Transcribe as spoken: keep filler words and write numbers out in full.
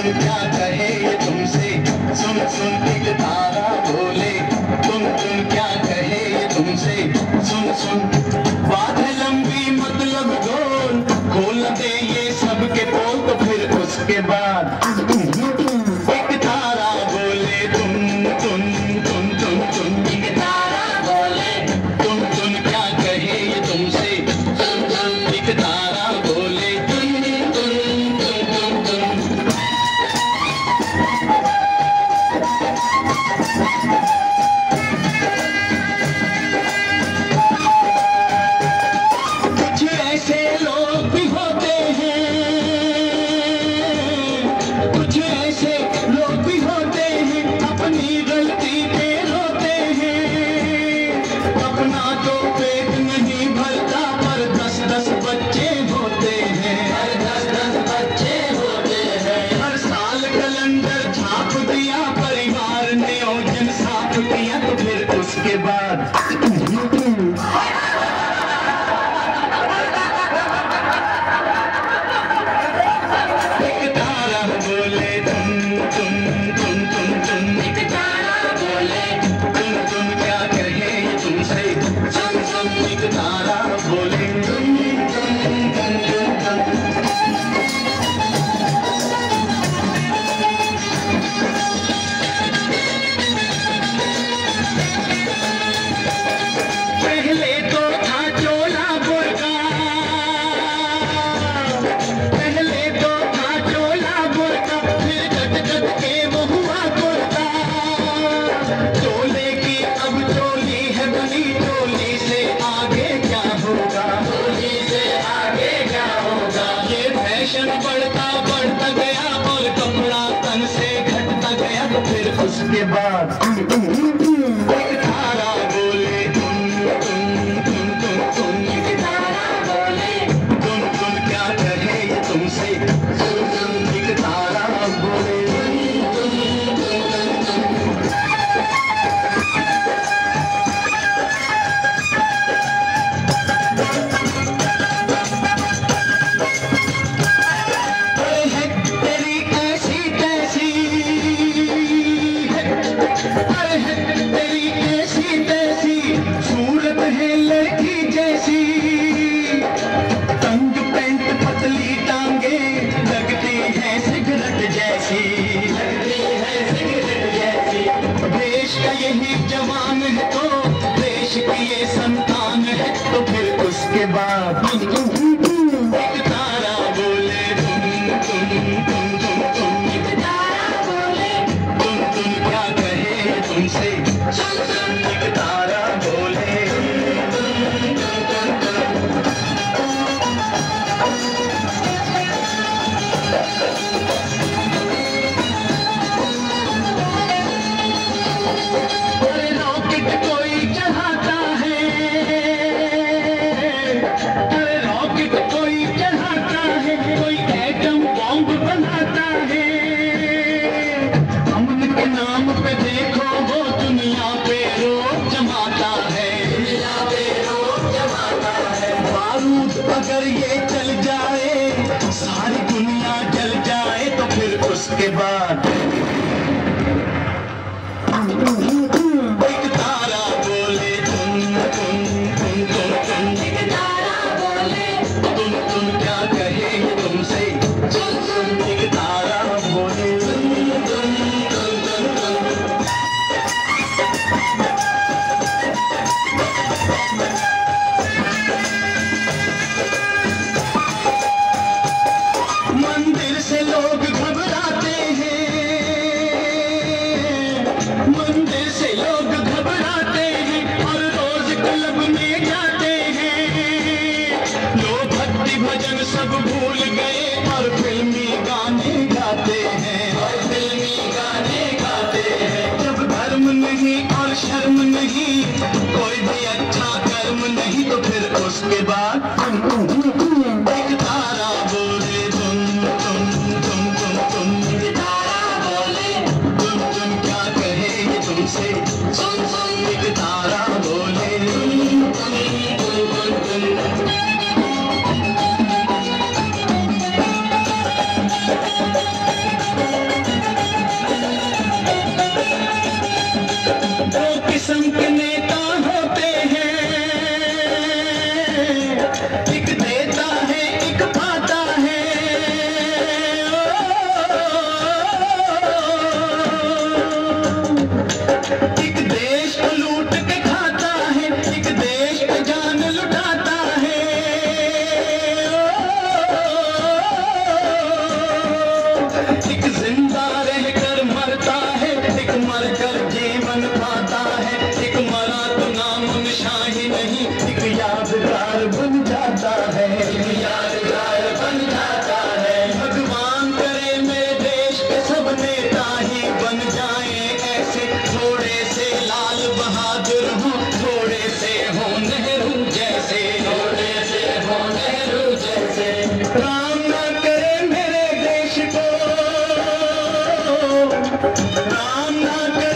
क्या कहे ये तुमसे, सुन सुन एक तारा बोले, तुम तुम क्या कहे ये तुमसे, सुन सुन बात है लंबी मतलब गोल, खोल दे ये सबके पोल तो फिर उसके बाद एक तारा बोले, तुम तुम तुम तुम तुम एक तारा बोले, तुम तुम क्या कहे ये तुमसे, सुन सुन एक तारा बोले, तुम तुम तुम तुम तुम। कुछ ऐसे लोग भी होते हैं, कुछ ऐसे लोग भी होते हैं, अपनी गलती पे रोते हैं। अपना तो पेट नहीं भरता पर दस दस बच्चे होते हैं, हर दस दस बच्चे होते हैं। हर साल कैलेंडर छाप दिया, परिवार ने ओजन साफ किया तो फिर उसके बाद एक तारा बोले, तुम तुम तुम तुम तुम एक तारा बोले, तुम तुम क्या कहे ये तुमसे, सुन सुन एक तारा बोले, तुम तुम तुम तुम तुम। पहले तो था चोला बुर्का, पहले तो था चोला बुर्का, फिर कट कट के वो हुआ कुर्ता। चोले की अब चोली है बनी, चोली से आगे क्या होगा, चोली से आगे क्या होगा। ये फैशन बढ़ता बढ़ता गया और कपड़ा तन से घटता गया तो फिर उसके बाद एक तारा बोले, तुम तुम तुम तुम तुम एक तारा बोले, तुम तुम क्या कहे ये तुमसे, सुन सुन एक तारा बोले, तुम तुम तुम तुम तुम। अरे है तेरी ऐसी तैसी, अरे है तेरी ऐसी तैसी, सूरत है लड़की जैसी। तंग पैंट पतली टांगे, लगती है सिगरेट जैसी, लगती है सिगरेट जैसी। देश का यही जवान है तो देश की ये संतान है तो फिर उसके बाद एक तारा बोले, तुम तुम तुम तुम तुम एक तारा बोले, तुम तुम क्या कहे ये तुमसे, सुन सुन एक तारा बोले, तुम तुम तुम तुम। अरे रॉकेट कोई चढ़ाता है, अरे रॉकेट कोई चढ़ाता है, कोई एटम बॉम्ब बनाता है। अमन के नाम पे देखो वो दुनिया पे रोक जमाता है, दुनिया पे रोक जमाता है। बारूद अगर ये चल जाए, सारी दुनिया जल जाए तो फिर उसके बाद एक तारा बोले, तुम तुम तुम तुम तुम एक तारा बोले, तुम तुम क्या कहे ये तुमसे, सुन सुन एक तारा बोले, तुम तुम तुम तुम तुम। मंदिर से लोग घबराते हैं, किस्म के नेता होते हैं, एक देता है एक पाता है। एक देश को लूट के खाता है, एक देश पे जान लुटाता है। एक जिंदा रहकर मरता है, एक मरकर जीवन पाता है। एक मरा तो नाम निशान ही नहीं, एक यादगार बन जाता है, एक यादगार बन जाता है। भगवान करे मेरे देश के सब नेता ही बन जाए ऐसे, थोड़े से लाल बहादुर हो, थोड़े से हो नेहरू जैसे, थोड़े से हो नेहरू जैसे। राम ना करे मेरे देश को, राम ना करे